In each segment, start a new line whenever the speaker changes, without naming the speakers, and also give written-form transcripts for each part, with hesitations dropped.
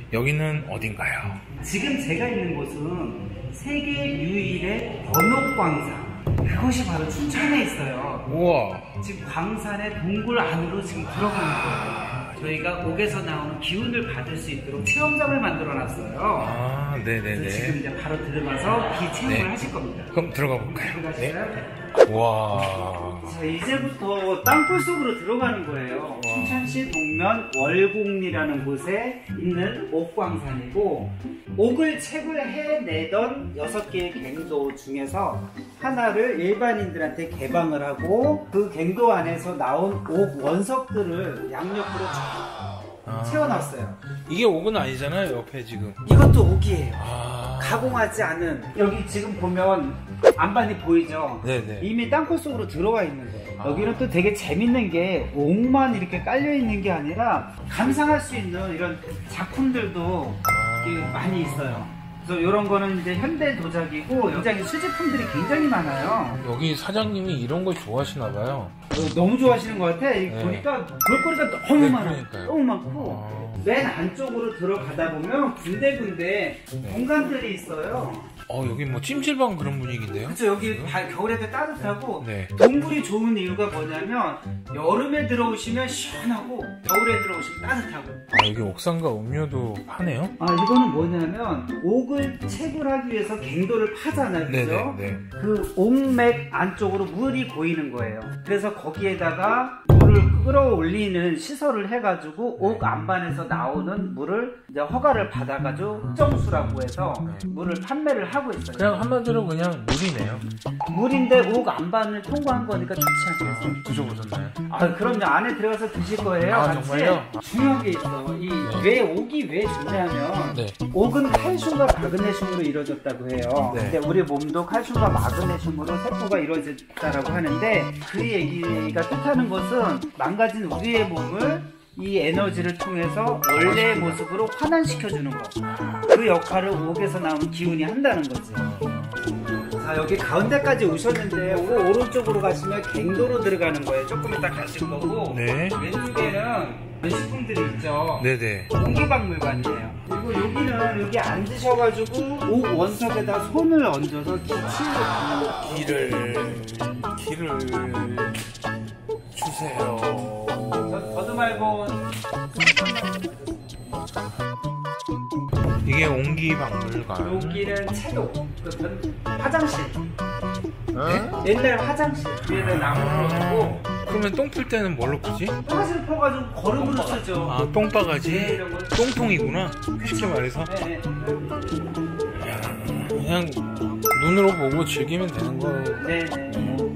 여기는 어딘가요?
지금 제가 있는 곳은 세계 유일의 연옥광산, 그것이 바로 춘천에 있어요.
우와.
지금 광산의 동굴 안으로 지금 들어가는 거예요. 저희가 옥에서 나오는 기운을 받을 수 있도록 체험장을 만들어 놨어요.
아, 네네네.
지금 이제 바로 들어가서 비체험을
네.
하실 겁니다.
그럼 들어가 볼까요?
들어가실까요?
네. 와.
자, 이제부터 땅굴 속으로 들어가는 거예요. 춘천시 동면 월곡리라는 곳에 있는 옥광산이고, 옥을 채굴 해내던 6개의 갱도 중에서 하나를 일반인들한테 개방을 하고, 그 갱도 안에서 나온 옥 원석들을 양옆으로 쫙 채워놨어요.
이게 옥은 아니잖아요, 옆에 지금.
이것도 옥이에요.
아.
가공하지 않은. 여기 지금 보면 안반이 보이죠?
네네.
이미 땅굴 속으로 들어와 있는 거예요. 여기는 또 되게 재밌는 게 옥만 이렇게 깔려 있는 게 아니라 감상할 수 있는 이런 작품들도 이렇게 많이 있어요. 그래서 이런 거는 이제 현대 도자기고 굉장히 수제품들이 굉장히 많아요.
여기 사장님이 이런 걸 좋아하시나 봐요.
너무 좋아하시는 것 같아.
네.
보니까 볼거리가 너무
네,
많아.
그러니까요.
너무 많고. 맨 안쪽으로 들어가다 보면 군데군데 공간들이 있어요.
여기 뭐 찜질방 그런 분위기인데요?
그쵸, 여기 겨울에도 따뜻하고.
네.
동굴이 좋은 이유가 뭐냐면 여름에 들어오시면 시원하고 겨울에 들어오시면 따뜻하고.
여기 옥상과 음료도 파네요?
이거는 뭐냐면 옥을 채굴하기 위해서 갱도를 파잖아요, 그죠?
네네.
그 옥맥 안쪽으로 물이 고이는 거예요. 그래서 거기에다가 물을 끌어올리는 시설을 해가지고 옥 안반에서 나오는 물을 이제 허가를 받아가지고 흑정수라고 해서 물을 판매를 하고 있어요.
그냥 한마디로 그냥 물이네요.
물인데 옥 안반을 통과한 거니까 좋지 않겠어요?
드셔보셨나요?
그럼요. 안에 들어가서 드실 거예요. 같이.
정말요?
중요한 게 있어. 왜 옥이 왜 좋냐면
네.
옥은 칼슘과 마그네슘으로 이루어졌다고 해요.
네.
근데 우리 몸도 칼슘과 마그네슘으로 세포가 이루어졌다라고 하는데, 그 얘기가 뜻하는 것은 망가진 우리의 몸을 이 에너지를 통해서 원래의 모습으로 환원시켜주는 거. 그 역할을 옥에서 나오는 기운이 한다는 거지. 자, 여기 가운데까지 오셨는데 오른쪽으로 가시면 갱도로 들어가는 거예요. 조금 이따 가실 거고.
네.
왼쪽에는 식품들이 있죠.
네네.
공기박물관이에요. 그리고 여기는 여기 앉으셔가지고 옥 원석에다 손을 얹어서
길을 주세요.
저도 말고.
이게 옹기박물관.
여기는 채도, 화장실. 네? 옛날 화장실 위에다 나무를 놓고.
그러면 똥 풀 때는 뭘로 푸지?
똥을 퍼가지고 거름으로 쓰죠.
똥바가지?
네, 이런 거.
똥통이구나. 쉽게 말해서.
네.
그냥 눈으로 보고 즐기면 되는 거.
네네.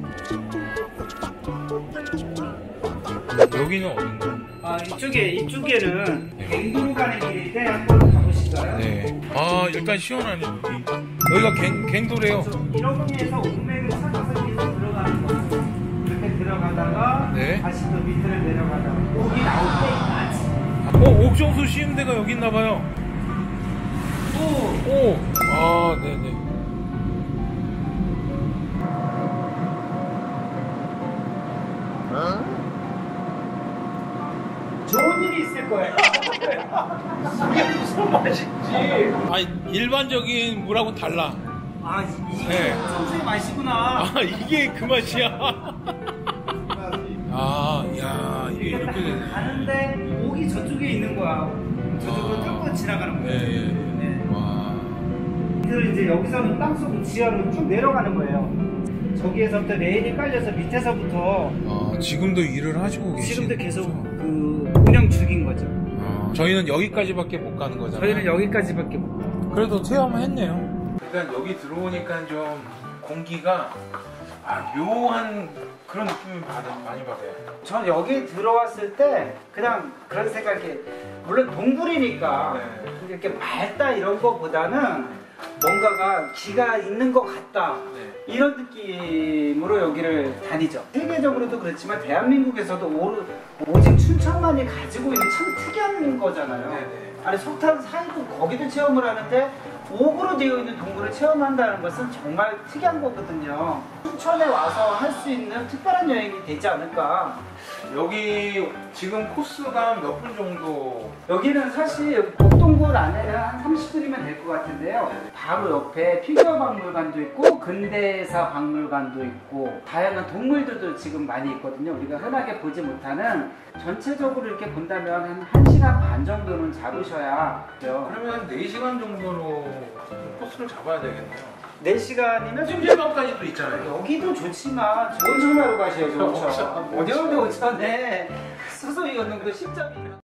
여기는 어딘가?
이쪽에는 갱도로 가는 길인데 한번 가보실까요?
네. 일단 시원하네 여기. 여기가 갱도래요.
이렇게 해서 옥맥을 찾아서 계속 들어가는 거예요. 이렇게 들어가다가
네.
다시 또 밑으로 내려가다가 옥이 나올 때까지.
옥정수 씌운 데가 여기 있나봐요. 오. 네네.
좋은 일이 있을 거예요. 이게 무슨 맛인지.
일반적인 물하고 달라.
이게
네.
옥정수의 맛이구나.
이게 그 맛이야. 야, 이게 이렇게 되네.
가는데 옥이 저쪽에 있는 거야. 저쪽으로 뚫고 지나가는 거예요.
네. 와.
그래서 이제 여기서는 땅속 지하로 쭉 내려가는 거예요. 저기에서부터 레일이 깔려서 밑에서부터
지금도 일을 하시고 계시죠?
지금도 계속 그 운영 중인 거죠.
저희는 여기까지밖에 못 가는 거잖아요.
저희는 여기까지밖에 못 가요.
그래도 체험했네요. 일단 여기 들어오니까 좀 공기가 묘한 그런 느낌을 많이 받아요.
전 여기 들어왔을 때 그냥 그런 생각이, 물론 동굴이니까 이렇게 맑다 이런 거보다는 뭔가가 기가 있는 것 같다, 이런 느낌으로 여기를 다니죠. 세계적으로도 그렇지만 대한민국에서도 오직 춘천만이 가지고 있는 참 특이한 거잖아요. 아니, 석탄 사이도 거기도 체험을 하는데 옥으로 되어 있는 동굴을 체험한다는 것은 정말 특이한 거거든요. 춘천에 와서 할 수 있는 특별한 여행이 되지 않을까.
여기 지금 코스가 몇 분 정도?
여기는 사실 동굴 안에는 한 30분이면 될 것 같은데요. 바로 옆에 피규어 박물관도 있고 근대사 박물관도 있고 다양한 동물들도 지금 많이 있거든요. 우리가 흔하게 보지 못하는 전체적으로 이렇게 본다면 한 1시간 반 정도는 잡으셔야 돼요.
그러면 한 4시간 정도로 코스를 잡아야 되겠네요.
4시간이면
찜질방까지 또 있잖아요.
여기도 좋지만 온천하러 가셔야죠. 온천.
온천.
어디 온천에 수소이 연능도 10점이에요.